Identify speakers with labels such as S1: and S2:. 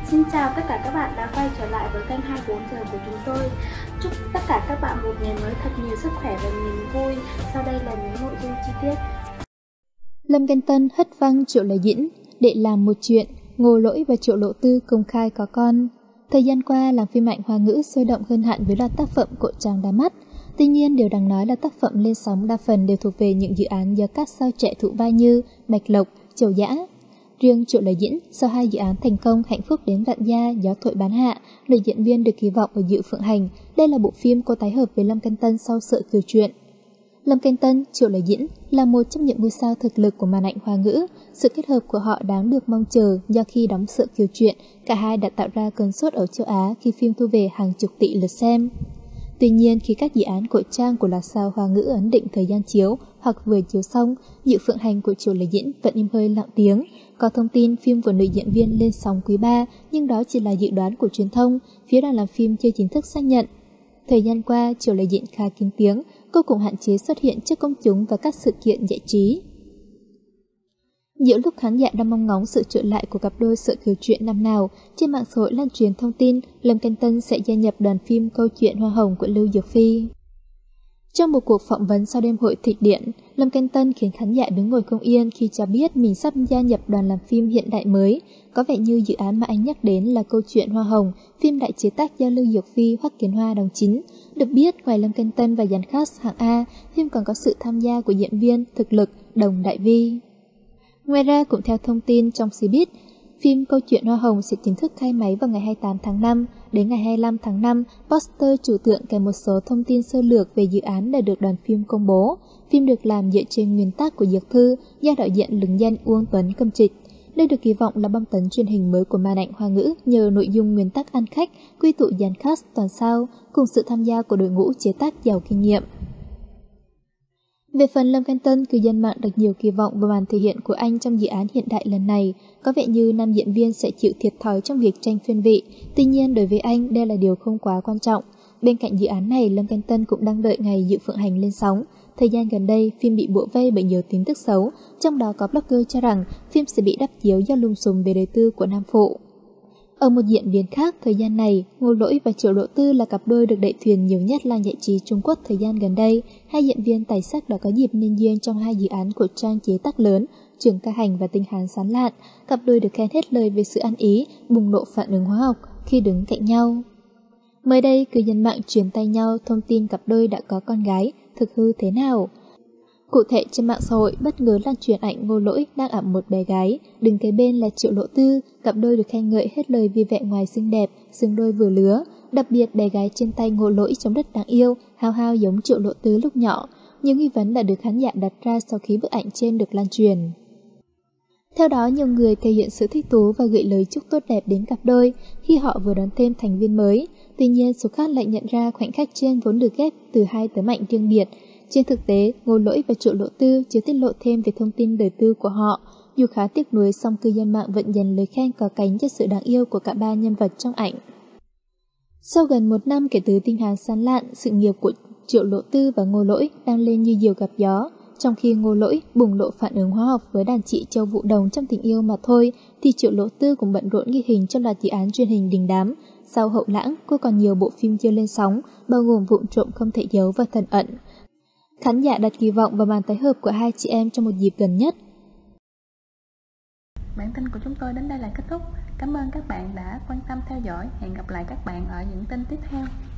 S1: Xin chào tất cả các bạn đã quay trở lại với kênh 24 giờ của chúng tôi. Chúc tất cả các bạn một ngày mới thật nhiều sức khỏe và niềm vui. Sau đây là những nội dung chi tiết.
S2: Lâm Canh Tân hất văng Triệu Lệ Dĩnh để làm một chuyện, Ngô Lỗi và Triệu Lộ Tư công khai có con. Thời gian qua, làng phim ảnh Hoa ngữ sôi động hơn hẳn với loạt tác phẩm của Tràng Đá Mắt. Tuy nhiên, điều đáng nói là tác phẩm lên sóng đa phần đều thuộc về những dự án do các sao trẻ thụ vai như Bạch Lộc, Châu Dã. Riêng Triệu Lệ Dĩnh, sau 2 dự án thành công Hạnh phúc đến vạn gia, Gió thổi bán hạ, nữ diễn viên được kỳ vọng ở Diệu Phượng Hành. Đây là bộ phim cô tái hợp với Lâm Canh Tân sau Sợ Kiều Truyện. Lâm Canh Tân, Triệu Lệ Dĩnh là một trong những ngôi sao thực lực của màn ảnh Hoa ngữ. Sự kết hợp của họ đáng được mong chờ do khi đóng Sợ Kiều Truyện, cả hai đã tạo ra cơn sốt ở châu Á khi phim thu về hàng chục tỷ lượt xem. Tuy nhiên, khi các dự án của Trang của loạt sao Hoa ngữ ấn định thời gian chiếu hoặc vừa chiếu xong, Diệu Phượng Hành của Triệu Lệ Dĩnh vẫn im hơi lặng tiếng. Có thông tin phim của nữ diễn viên lên sóng quý 3, nhưng đó chỉ là dự đoán của truyền thông, phía đoàn làm phim chưa chính thức xác nhận. Thời gian qua, Triệu Lệ Dĩnh khá kín tiếng, cô cũng hạn chế xuất hiện trước công chúng và các sự kiện giải trí. Giữa lúc khán giả đang mong ngóng sự trở lại của cặp đôi Sợ Kiều Truyện năm nào, trên mạng xã hội lan truyền thông tin Lâm Canh Tân sẽ gia nhập đoàn phim Câu chuyện Hoa hồng của Lưu Dược Phi. Trong một cuộc phỏng vấn sau đêm hội Thịnh Điện, Lâm Canh Tân khiến khán giả đứng ngồi không yên khi cho biết mình sắp gia nhập đoàn làm phim hiện đại mới. Có vẻ như dự án mà anh nhắc đến là Câu chuyện Hoa hồng, phim đại chế tác do Lưu Dược Phi, Hoắc Kiến Hoa đóng chính. Được biết, ngoài Lâm Canh Tân và dàn cast hạng A, phim còn có sự tham gia của diễn viên thực lực Đồng Đại Vi. Ngoài ra, cũng theo thông tin trong Cbiz, phim Câu chuyện Hoa hồng sẽ chính thức khai máy vào ngày 28 tháng 5. Đến ngày 25 tháng 5, poster trừu tượng kèm một số thông tin sơ lược về dự án đã được đoàn phim công bố. Phim được làm dựa trên nguyên tác của Dược Thư do đạo diễn lừng danh Uông Tuấn cầm trịch. Đây được kỳ vọng là bom tấn truyền hình mới của màn ảnh Hoa ngữ nhờ nội dung nguyên tác ăn khách, quy tụ dàn cast toàn sao cùng sự tham gia của đội ngũ chế tác giàu kinh nghiệm. Về phần Lâm Canh Tân, cư dân mạng đặt nhiều kỳ vọng vào màn thể hiện của anh trong dự án hiện đại lần này. Có vẻ như nam diễn viên sẽ chịu thiệt thòi trong việc tranh phiên vị. Tuy nhiên, đối với anh, đây là điều không quá quan trọng. Bên cạnh dự án này, Lâm Canh Tân cũng đang đợi ngày Diệu Phượng Hành lên sóng. Thời gian gần đây, phim bị bủa vây bởi nhiều tin tức xấu, trong đó có blogger cho rằng phim sẽ bị đắp chiếu do lùm xùm về đời tư của nam phụ. Ở một diễn biến khác, thời gian này, Ngô Lỗi và Triệu Lộ Tư là cặp đôi được đẩy thuyền nhiều nhất làng giải trí Trung Quốc thời gian gần đây. Hai diễn viên tài sắc đã có dịp nên duyên trong 2 dự án của Trang chế tác lớn, Trường Ca Hành và Tinh Hán Sán Lạn. Cặp đôi được khen hết lời về sự ăn ý, bùng nổ phản ứng hóa học khi đứng cạnh nhau. Mới đây, cư dân mạng truyền tay nhau thông tin cặp đôi đã có con gái, thực hư thế nào? Cụ thể, trên mạng xã hội bất ngờ lan truyền ảnh Ngô Lỗi đang ẵm một bé gái, đứng kế bên là Triệu Lộ Tư. Cặp đôi được khen ngợi hết lời vì vẻ ngoài xinh đẹp, xứng đôi vừa lứa. Đặc biệt, bé gái trên tay Ngô Lỗi trông rất đáng yêu, hao hao giống Triệu Lộ Tư lúc nhỏ. Nhiều nghi vấn đã được khán giả đặt ra sau khi bức ảnh trên được lan truyền. Theo đó, nhiều người thể hiện sự thích thú và gửi lời chúc tốt đẹp đến cặp đôi khi họ vừa đón thêm thành viên mới. Tuy nhiên, số khác lại nhận ra khoảnh khắc trên vốn được ghép từ 2 tấm ảnh riêng biệt. Trên thực tế, Ngô Lỗi và Triệu Lộ Tư chưa tiết lộ thêm về thông tin đời tư của họ. Dù khá tiếc nuối, song cư dân mạng vẫn dành lời khen có cánh cho sự đáng yêu của cả 3 nhân vật trong ảnh. Sau gần 1 năm kể từ Tinh Hán Sán Lạn, sự nghiệp của Triệu Lộ Tư và Ngô Lỗi đang lên như diều gặp gió. Trong khi Ngô Lỗi bùng nổ phản ứng hóa học với đàn chị Châu Vũ Đồng trong Tình Yêu mà thôi, thì Triệu Lộ Tư cũng bận rộn ghi hình trong loạt dự án truyền hình đình đám. Sau Hậu Lãng, cô còn nhiều bộ phim chưa lên sóng, bao gồm Vụng Trộm Không Thể Giấu và Thần Ẩn. Khán giả đặt kỳ vọng vào màn tái hợp của hai chị em trong một dịp gần nhất.
S1: Bản tin của chúng tôi đến đây là kết thúc. Cảm ơn các bạn đã quan tâm theo dõi. Hẹn gặp lại các bạn ở những tin tiếp theo.